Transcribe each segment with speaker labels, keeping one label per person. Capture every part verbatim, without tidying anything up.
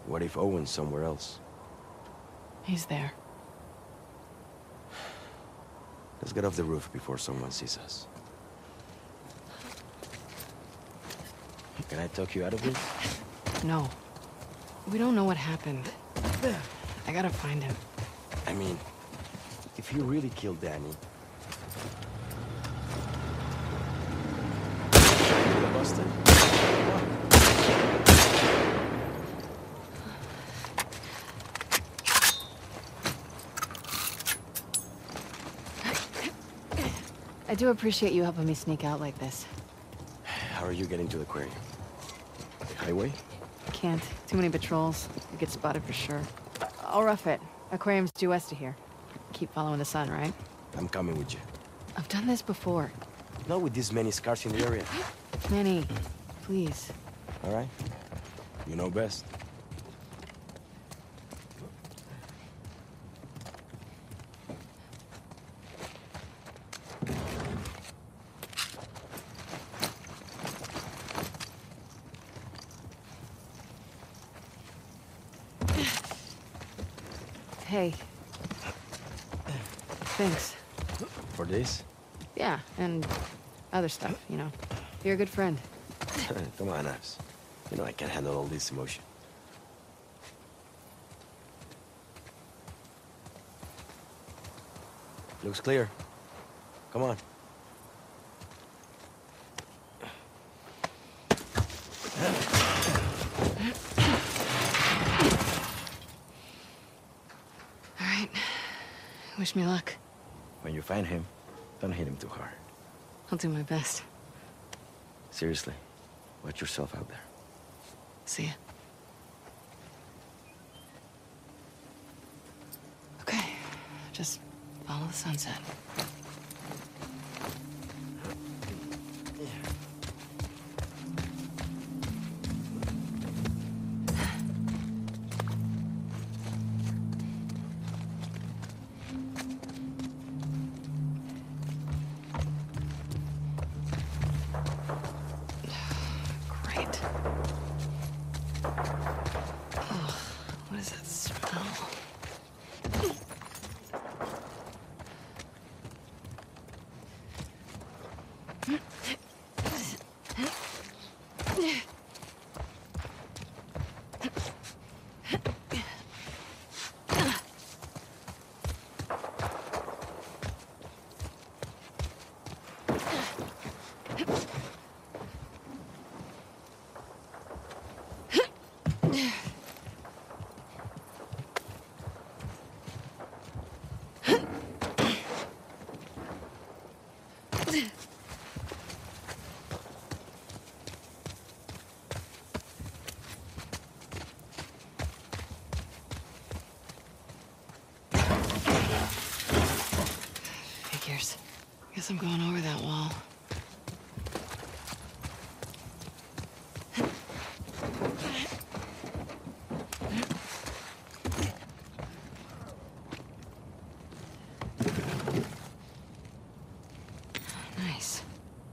Speaker 1: What if Owen's somewhere else?
Speaker 2: He's there.
Speaker 1: Let's get off the roof before someone sees us. Can I talk you out of this?
Speaker 2: No. We don't know what happened. I gotta find him.
Speaker 1: I mean, if he really killed Danny... Busted.
Speaker 2: I do appreciate you helping me sneak out like this.
Speaker 1: How are you getting to the aquarium? The highway?
Speaker 2: Can't. Too many patrols. You get spotted for sure. I'll rough it. Aquarium's due west of here. Keep following the sun, right?
Speaker 1: I'm coming with you.
Speaker 2: I've done this before.
Speaker 1: Not with this many scars in the area.
Speaker 2: Manny, please.
Speaker 1: All right. You know best.
Speaker 2: Hey. Thanks.
Speaker 1: For this?
Speaker 2: Yeah, and other stuff, you know. You're a good friend.
Speaker 1: Come on, Abs. You know I can't handle all this emotion. Looks clear. Come on.
Speaker 2: All right. Wish me luck.
Speaker 1: When you find him, don't hit him too hard.
Speaker 2: I'll do my best.
Speaker 1: Seriously, watch yourself out there.
Speaker 2: See ya. Okay, just follow the sunset. Figures. Guess I'm going over that wall. Nice.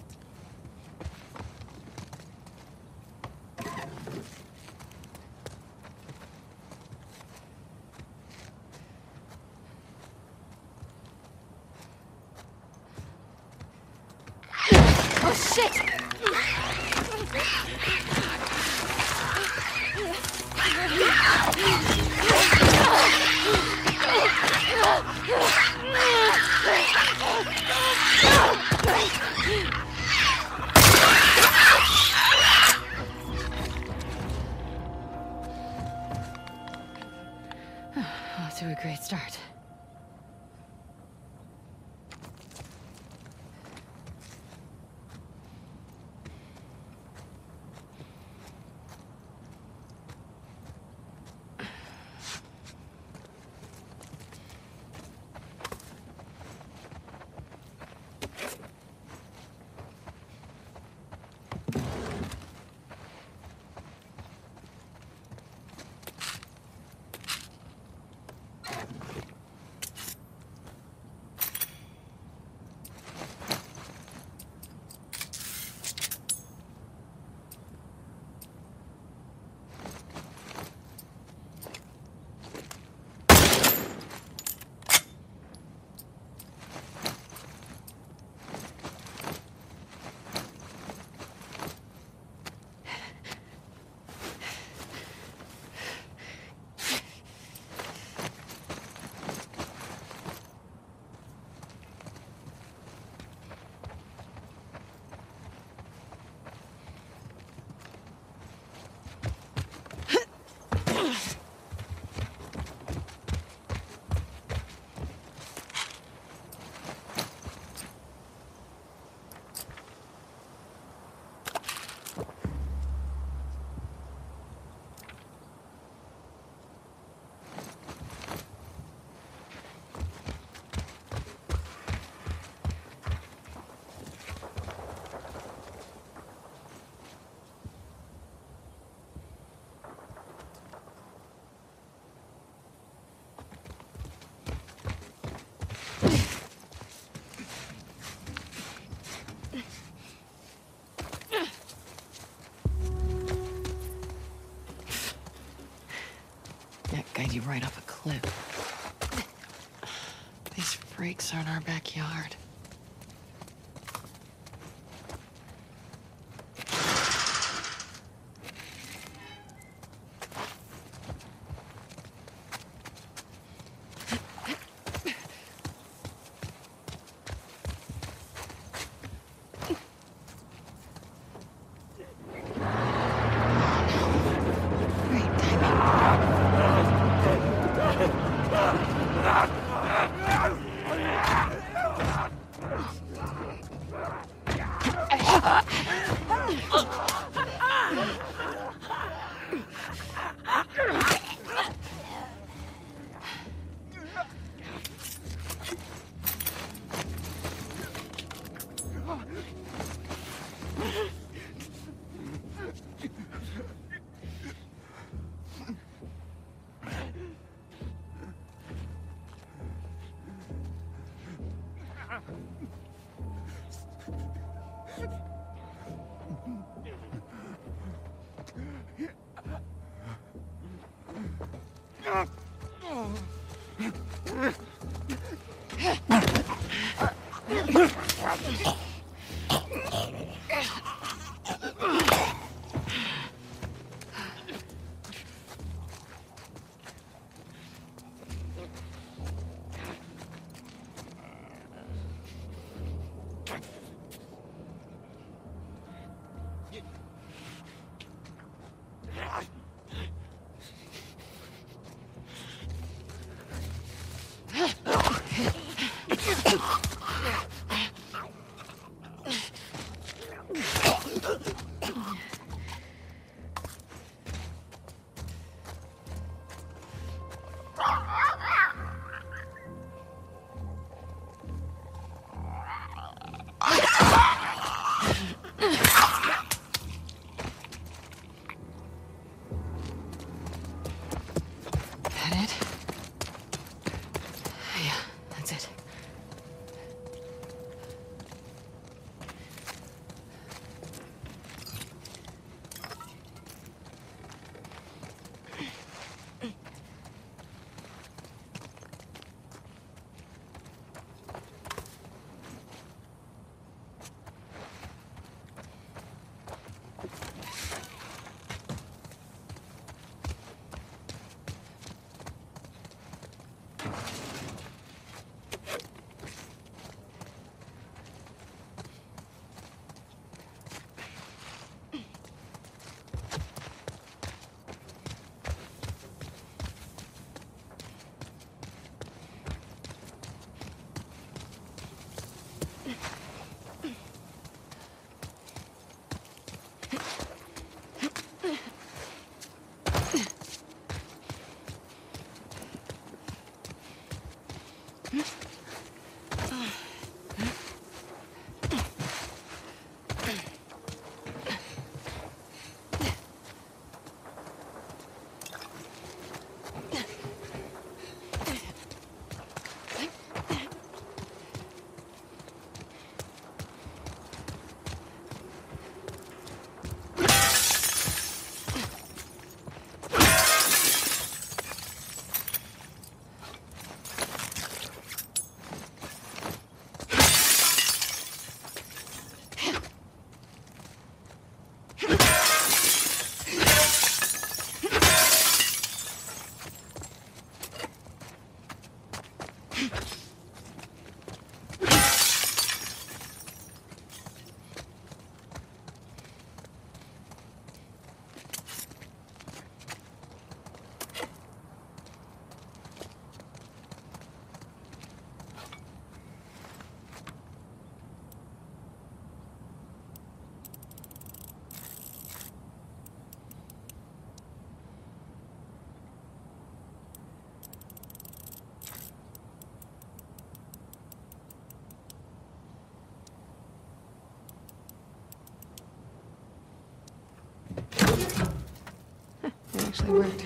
Speaker 2: Oh, shit! Off to a great start. land you right off a cliff. These freaks are in our backyard. It actually worked.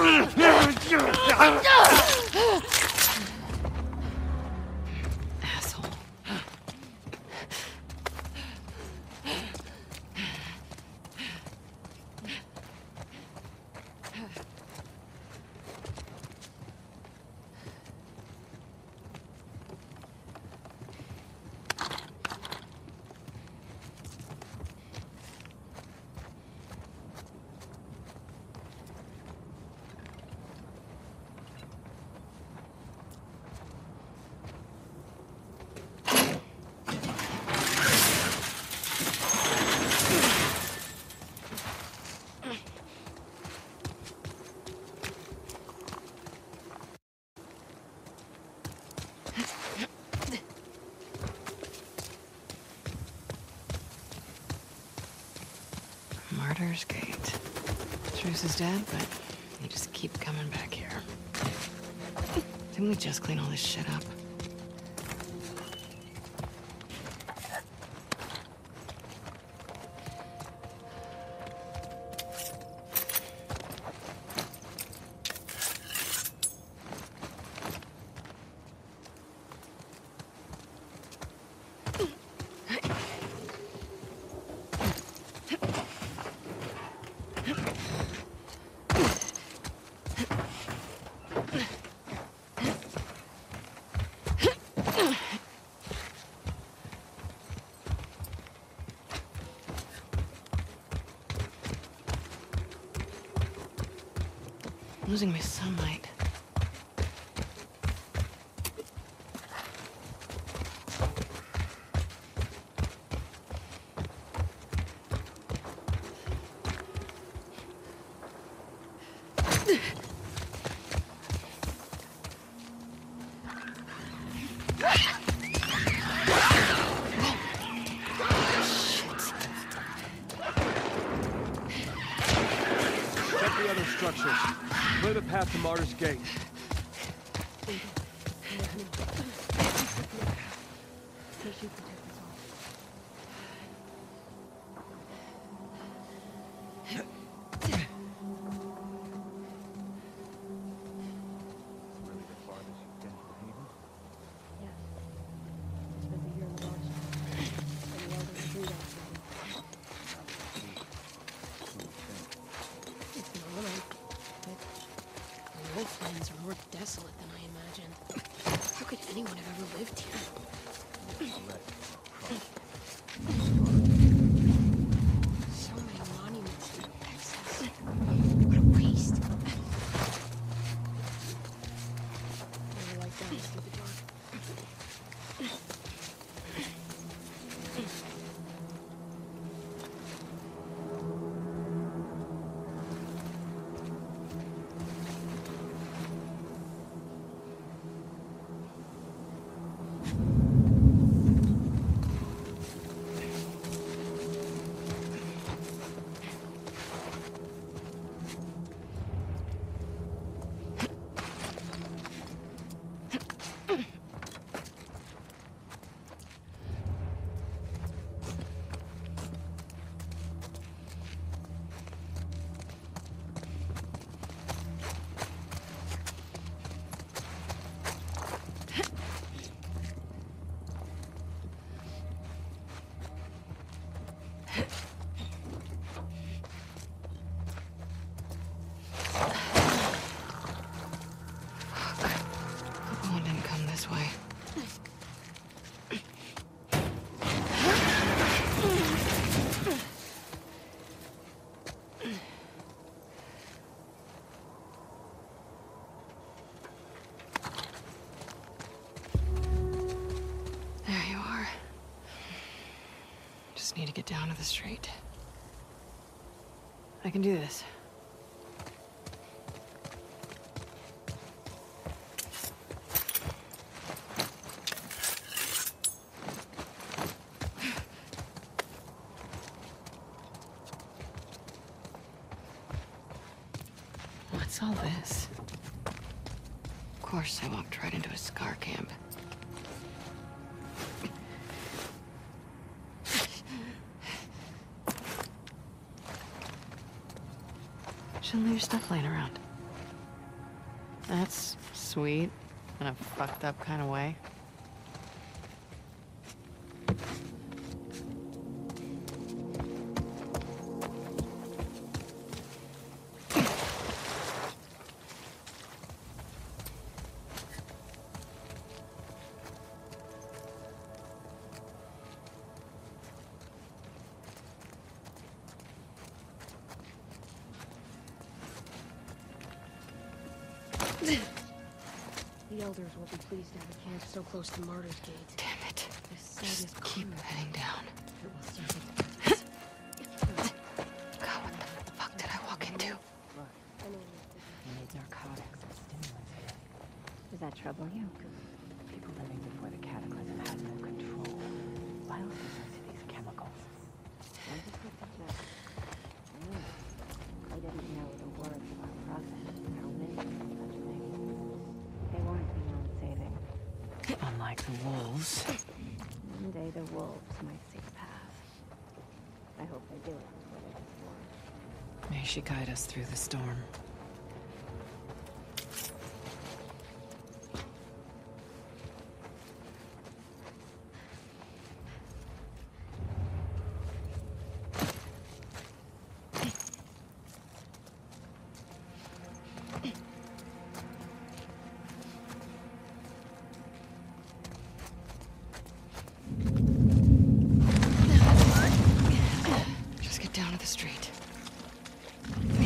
Speaker 2: Asshole. Martyr's Gate. Truce is dead, but you just keep coming back here. Didn't we just clean all this shit up? Losing my sunlight.
Speaker 3: Clear the path to Martyr's Gate.
Speaker 4: Lands are more desolate than I imagined. How could anyone have ever lived here? So many monuments in excess. What a waste. Never like that in the dark.
Speaker 2: Need to get down to the street. I can do this. What's all this? Of course I walked right into a scar camp. Shouldn't leave your stuff laying around. That's sweet, in a fucked up kind of way.
Speaker 4: The elders will be pleased to have a camp so close to Martyr's Gate.
Speaker 2: Damn it.
Speaker 4: This site
Speaker 2: Just
Speaker 4: is
Speaker 2: keep
Speaker 4: crude.
Speaker 2: heading down.
Speaker 4: It will serve its purpose.
Speaker 2: God, what the fuck did I walk into?
Speaker 5: You need narcotics or stimulants. Does that trouble you? People living before the cataclysm had no control. Why else listen to these chemicals? I just looked at that. I knew it. I didn't know the words about process, how many such things. They weren't beyond saving.
Speaker 2: Unlike the wolves.
Speaker 5: One day the wolves might see the path. I hope they do it before they destroy.
Speaker 2: May she guide us through the storm. Just get down to the street.